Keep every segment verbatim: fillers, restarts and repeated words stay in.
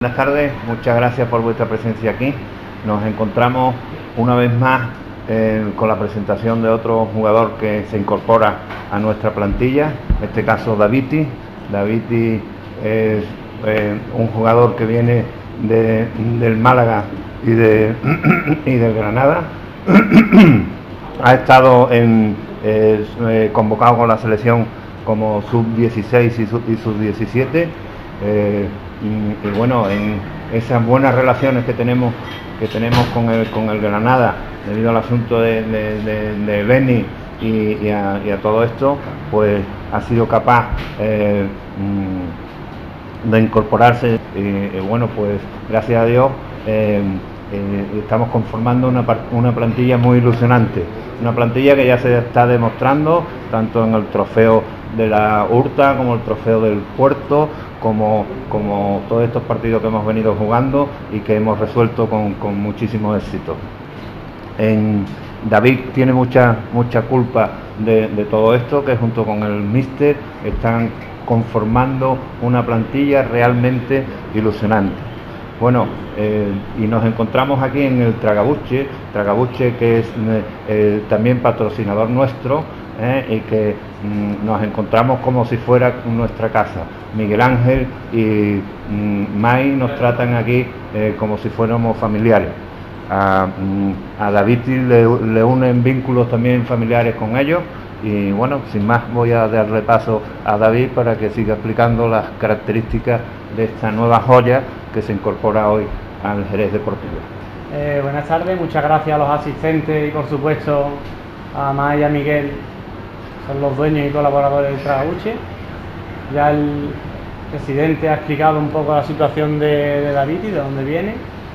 Buenas tardes, muchas gracias por vuestra presencia aquí. Nos encontramos una vez más eh, con la presentación de otro jugador que se incorpora a nuestra plantilla, en este caso Daviti. Daviti es eh, un jugador que viene de, del Málaga y, de, y del Granada. Ha estado en, eh, eh, convocado con la selección como sub dieciséis y sub diecisiete. Eh, y, y bueno, en esas buenas relaciones que tenemos que tenemos con el con el Granada debido al asunto de, de, de, de Beni y, y, a, y a todo esto, pues ha sido capaz eh, de incorporarse y, y bueno, pues gracias a Dios eh, eh, estamos conformando una, una plantilla muy ilusionante, una plantilla que ya se está demostrando tanto en el trofeo de la Hurta como el trofeo del Puerto, como, como todos estos partidos que hemos venido jugando y que hemos resuelto con, con muchísimo éxito. En, David tiene mucha mucha culpa de, de todo esto, que junto con el míster están conformando una plantilla realmente ilusionante. Bueno, eh, y nos encontramos aquí en el Tragabuche, Tragabuche que es eh, también patrocinador nuestro, eh, y que mm, nos encontramos como si fuera nuestra casa. Miguel Ángel y mm, Mai nos tratan aquí eh, como si fuéramos familiares. A, a David le, le unen vínculos también familiares con ellos. Y bueno, sin más voy a dar repaso a David para que siga explicando las características de esta nueva joya que se incorpora hoy al Jerez Deportivo. Eh, buenas tardes, muchas gracias a los asistentes y por supuesto a Mai y a Miguel, son los dueños y colaboradores del Tragabuche. Ya el presidente ha explicado un poco la situación de, de David y de dónde viene,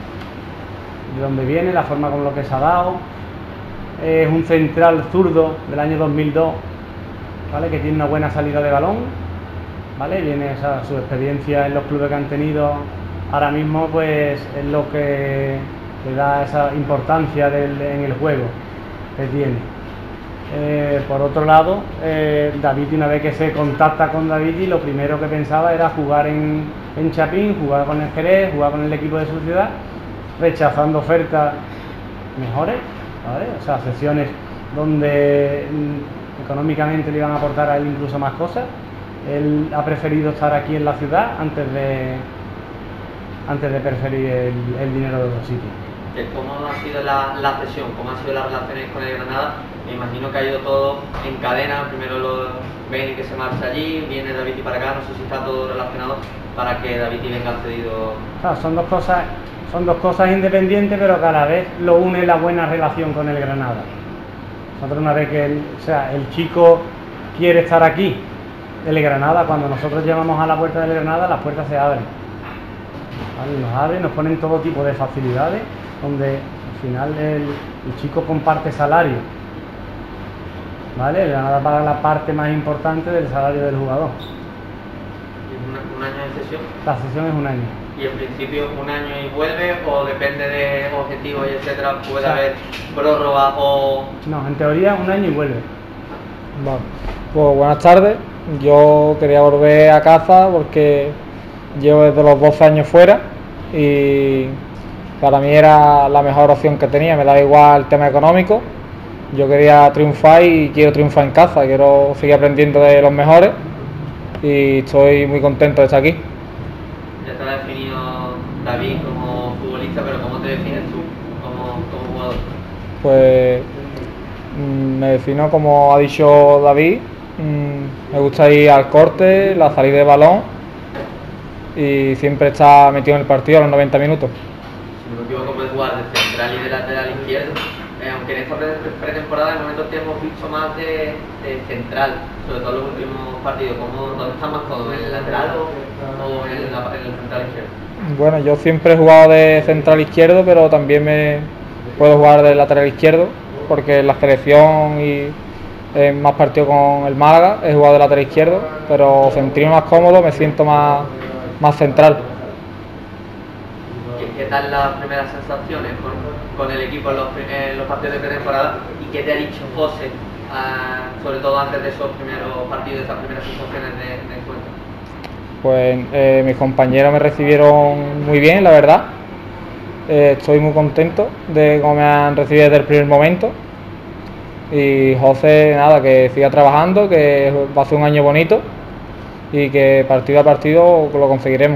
de dónde viene, la forma con lo que se ha dado. Es un central zurdo del año dos mil dos, ¿vale? Que tiene una buena salida de balón, ¿vale? Viene esa, su experiencia en los clubes que han tenido ahora mismo, pues es lo que le da esa importancia del, en el juego que tiene. Eh, por otro lado, eh, David, una vez que se contacta con David, lo primero que pensaba era jugar en, en Chapín, jugar con el Jerez, jugar con el equipo de su ciudad, rechazando ofertas mejores, ¿vale? O sea, sesiones donde mm, económicamente le iban a aportar a él incluso más cosas. Él ha preferido estar aquí en la ciudad antes de antes de preferir el, el dinero de otro sitio. ¿Cómo ha sido la, la cesión? ¿Cómo han sido las relaciones con el Granada? Me imagino que ha ido todo en cadena. Primero lo Beni que se marcha allí, viene David y para acá. No sé si está todo relacionado para que David venga cedido. Claro, son dos cosas, son dos cosas independientes, pero cada vez lo une la buena relación con el Granada. Nosotros una vez que el, o sea, el chico quiere estar aquí, el Granada, cuando nosotros llamamos a la puerta del Granada, las puertas se abren. ¿Vale? Nos abren, nos ponen todo tipo de facilidades, donde al final el, el chico comparte salario, ¿vale? El Granada paga la parte más importante del salario del jugador. ¿Un, un año de sesión? La sesión es un año. ¿Y en principio un año y vuelve, o depende de objetivos y etcétera, puede o sea, haber prórroga o...? No, en teoría un año y vuelve. Vale. Pues buenas tardes, yo quería volver a casa porque llevo desde los doce años fuera y para mí era la mejor opción que tenía, me daba igual el tema económico. Yo quería triunfar y quiero triunfar en casa, quiero seguir aprendiendo de los mejores y estoy muy contento de estar aquí. Ya te ha definido David como futbolista, pero ¿cómo te defines tú como, como jugador? Pues me defino como ha dicho David, me gusta ir al corte, la salida de balón y siempre está metido en el partido a los noventa minutos. Si no me equivoco, puedes jugar de central y de lateral izquierdo, eh, aunque en esta pretemporada de momento te hemos visto más de, de central, sobre todo en los últimos partidos. ¿Cómo, ¿Dónde está más cómodo? ¿En el lateral o, o en, la, en el central izquierdo? Bueno, yo siempre he jugado de central izquierdo, pero también me puedo jugar de lateral izquierdo, porque en la selección y en más partidos con el Málaga he jugado de lateral izquierdo, pero sentirme más cómodo, me siento más, más central. ¿Qué tal las primeras sensaciones con, con el equipo en los, en los partidos de pretemporada? ¿Y qué te ha dicho José, uh, sobre todo antes de esos primeros partidos, esas primeras sensaciones de, de encuentro? Pues eh, mis compañeros me recibieron muy bien, la verdad. Eh, estoy muy contento de cómo me han recibido desde el primer momento. Y José, nada, que siga trabajando, que va a ser un año bonito y que partido a partido lo conseguiremos.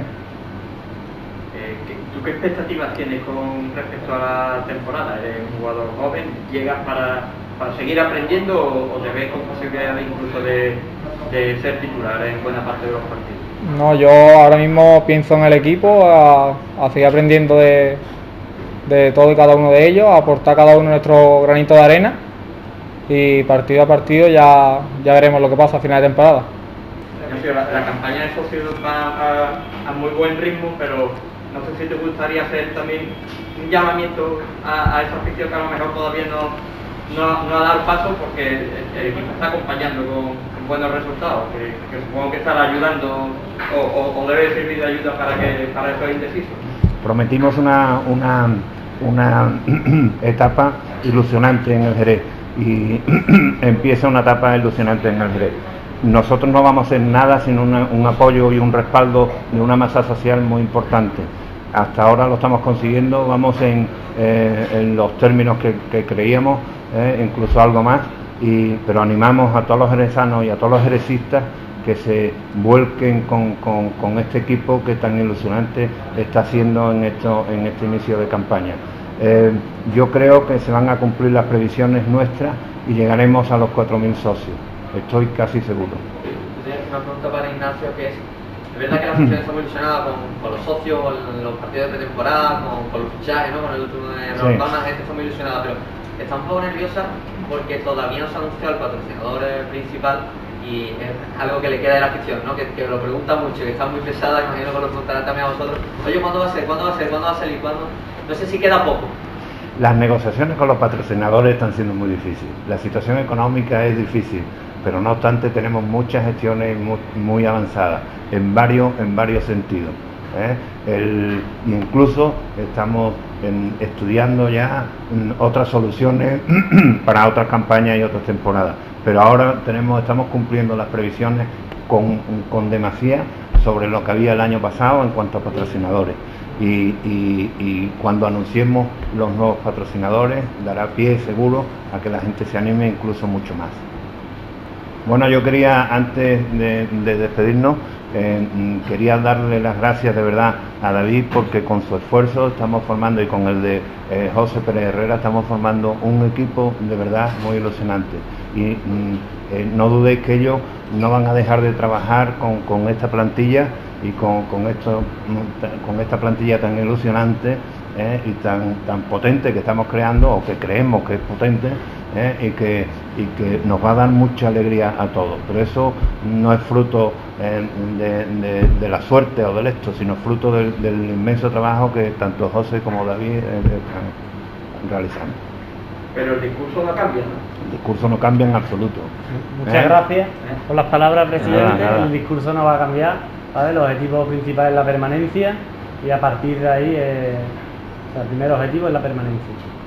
Eh, ¿Tú qué expectativas tienes con respecto a la temporada? Eres un jugador joven, ¿llegas para, para seguir aprendiendo o, o te ves con posibilidad incluso de, de ser titular en buena parte de los partidos? No, yo ahora mismo pienso en el equipo, a, a seguir aprendiendo de, de todo y cada uno de ellos, a aportar cada uno nuestro granito de arena y partido a partido ya, ya veremos lo que pasa a final de temporada. La, la campaña de socios va a, a muy buen ritmo, pero no sé si te gustaría hacer también un llamamiento a, a esa afición que a lo mejor todavía no, no, no ha dado paso porque el, el equipo está acompañando con, con buenos resultados, que, que supongo que estará ayudando o, o, o debe servir de ayuda para, que, para esos indecisos. Prometimos una, una, una etapa ilusionante en el Jerez y empieza una etapa ilusionante en el Jerez. Nosotros no vamos a hacer nada sin una, un apoyo y un respaldo de una masa social muy importante. Hasta ahora lo estamos consiguiendo, vamos en, eh, en los términos que, que creíamos, eh, incluso algo más, y, pero animamos a todos los jerezanos y a todos los jerecistas que se vuelquen con, con, con este equipo que tan ilusionante está haciendo en, esto, en este inicio de campaña. Eh, yo creo que se van a cumplir las previsiones nuestras y llegaremos a los cuatro mil socios. Estoy casi seguro. Una pregunta para Ignacio, que es, es verdad que la afición está muy ilusionada con, con los socios, con los partidos de pretemporada, con, con los fichajes, ¿no? Con el último de Raúl, sí. La gente está muy ilusionada, pero está un poco nerviosa porque todavía no se ha anunciado el patrocinador principal y es algo que le queda de la afición, ¿no? Que, que lo pregunta mucho, que está muy pesada, imagino que lo preguntarán también a vosotros. Oye, ¿cuándo va a ser? ¿Cuándo va a ser? ¿Cuándo va a salir? ¿Cuándo? No sé si queda poco. Las negociaciones con los patrocinadores están siendo muy difíciles. La situación económica es difícil, pero no obstante tenemos muchas gestiones muy, muy avanzadas en varios, en varios sentidos. ¿eh? El, incluso estamos en, estudiando ya otras soluciones para otras campañas y otras temporadas, pero ahora tenemos, estamos cumpliendo las previsiones con, con demasía sobre lo que había el año pasado en cuanto a patrocinadores. Y, y, y cuando anunciemos los nuevos patrocinadores dará pie seguro a que la gente se anime incluso mucho más. Bueno, yo quería, antes de, de despedirnos, eh, quería darle las gracias de verdad a David porque con su esfuerzo estamos formando, y con el de eh, José Pérez Herrera, estamos formando un equipo de verdad muy ilusionante. Y mm, eh, no dudéis que ellos no van a dejar de trabajar con, con esta plantilla y con, con, esto, con esta plantilla tan ilusionante eh, y tan, tan potente que estamos creando, o que creemos que es potente, eh, y, que, y que nos va a dar mucha alegría a todos. Pero eso no es fruto eh, de, de, de la suerte o del esto, sino fruto del, del inmenso trabajo que tanto José como David eh, están realizando. Pero el discurso no cambia, ¿no? El discurso no cambia en absoluto. Muchas ¿Eh? gracias por las palabras, presidente. Nada, nada. El discurso no va a cambiar, ¿vale? Los objetivos principales es la permanencia y a partir de ahí, eh, o sea, el primer objetivo es la permanencia.